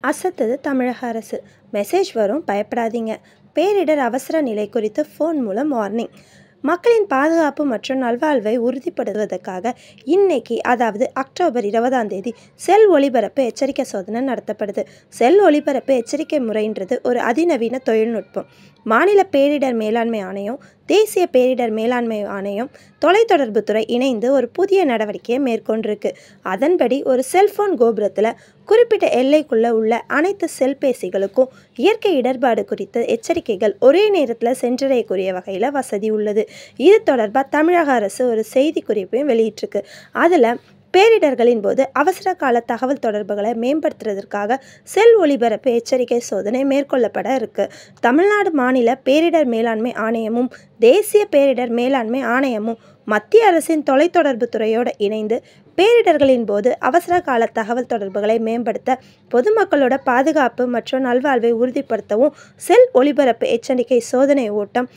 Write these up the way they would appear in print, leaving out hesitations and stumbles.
அசத்துது தமிழக அரசு. மெசேஜ் வரும், பயப்படாதீங்க. பேரிடர் அவசர நிலை குறித்து ஃபோன் மூலம் வார்னிங். மக்களின் பாதுகாப்பு மற்றும் நல்வாழ்வை உறுதிப்படுத்துவதற்காக இன்னைக்கு, அதாவது அக்டோபர் 20ஆம் தேதி செல் ஒளிபரப்பு எச்சரிக்கை சோதனை நடத்தப்படுது. செல் ஒளிபரப்பு எச்சரிக்கை முறைன்றது ஒரு அதிநவீன தொழில்நுட்பம். மாநில பேரிடர் மேலாண்மை ஆணையம், தேசிய பேரிடர் மேலாண்மை ஆணையம், தொலைத்தொடர்புத்துறை இணைந்து ஒரு புதிய நடவடிக்கையை மேற்கொண்டிருக்கு. அதன்படி ஒரு செல்போன் கோபுரத்தில் குறிப்பிட்ட எல்லைக்குள்ளே உள்ள அனைத்து செல்பேசிகளுக்கும் இயற்கை இடர்பாடு குறித்த எச்சரிக்கைகள் ஒரே நேரத்தில் சென்றடையக்கூடிய வகையில் வசதி உள்ளது. இது தொடர்பாக தமிழக அரசு ஒரு செய்தி குறிப்பையும் வெளியிட்டிருக்கு. அதில் பேரிடர்களின் போது அவசர கால தகவல் தொடர்புகளை மேம்படுத்துவதற்காக செல் ஒளிபரப்பு எச்சரிக்கை சோதனை மேற்கொள்ளப்பட இருக்கு. தமிழ்நாடு மாநில பேரிடர் மேலாண்மை ஆணையமும் தேசிய பேரிடர் மேலாண்மை ஆணையமும் மத்திய அரசின் தொலைத்தொடர்பு துறையோடு இணைந்து பேரிடர்களின் போது அவசர கால தகவல் தொடர்புகளை மேம்படுத்த, பொதுமக்களோட பாதுகாப்பு மற்றும் நல்வாழ்வை உறுதிப்படுத்தவும் செல் ஒளிபரப்பு எச்சரிக்கை சோதனை ஓட்டம்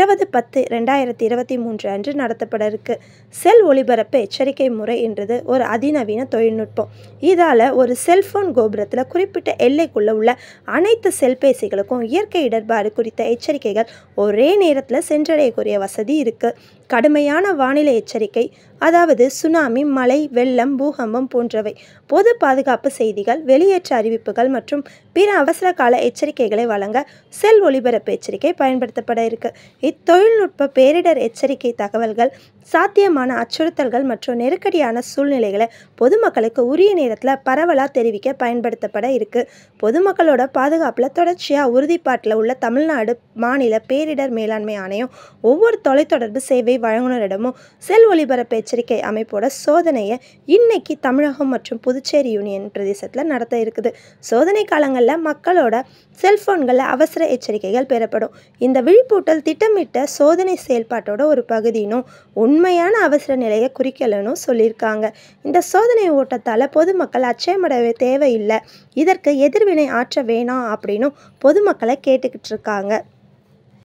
20/10/2023 அன்று நடத்தப்பட இருக்கு. செல் ஒளிபரப்பு எச்சரிக்கை முறை என்றது ஒரு அதிநவீன தொழில்நுட்பம். இதால் ஒரு செல்போன் கோபுரத்தில் குறிப்பிட்ட எல்லைக்குள்ளே உள்ள அனைத்து செல்பேசிகளுக்கும் இயற்கை இடர்பாடு குறித்த எச்சரிக்கைகள் ஒரே நேரத்தில் சென்றடையக்கூடிய வசதி இருக்குது. கடுமையான வானிலை எச்சரிக்கை, அதாவது சுனாமி, மழை, வெள்ளம், பூகம்பம் போன்றவை, பொது பாதுகாப்பு செய்திகள், வெளியேற்ற அறிவிப்புகள் மற்றும் பிற அவசர கால எச்சரிக்கைகளை வழங்க செல் ஒளிபரப்பு எச்சரிக்கை பயன்படுத்தப்பட இருக்கு. இத்தொழில்நுட்ப பேரிடர் எச்சரிக்கை தகவல்கள் சாத்தியமான அச்சுறுத்தல்கள் மற்றும் நெருக்கடியான சூழ்நிலைகளை பொதுமக்களுக்கு உரிய நேரத்தில் பரவலாக தெரிவிக்க பயன்படுத்தப்பட இருக்கு. பொதுமக்களோட பாதுகாப்பில் தொடர்ச்சியாக உறுதிப்பாட்டில் உள்ள தமிழ்நாடு மாநில பேரிடர் மேலாண்மை ஆணையம் ஒவ்வொரு தொலைத்தொடர்பு சேவை வழங்குனரிடமும் செல் ஒளிபரப்பு எச்சரிக்கை அமைப்போட சோதனையை இன்னைக்கு தமிழகம் மற்றும் புதுச்சேரி யூனியன் பிரதேசத்தில் நடத்த இருக்குது. சோதனை காலங்களில் மக்களோட செல்போன்களில் அவசர எச்சரிக்கைகள் பெறப்படும். இந்த விழிப்பூட்டல் திட்டமிட்ட சோதனை செயல்பாட்டோட ஒரு பகுதினும் உண்மையான அவசர நிலையை குறிக்கலன்னு சொல்லியிருக்காங்க. இந்த சோதனை ஓட்டத்தால் பொதுமக்கள் அச்சமடைய தேவையில்லை, இதற்கு எதிர்வினை ஆற்ற வேணாம் அப்படின்னு பொதுமக்களை கேட்டுக்கிட்டு இருக்காங்க.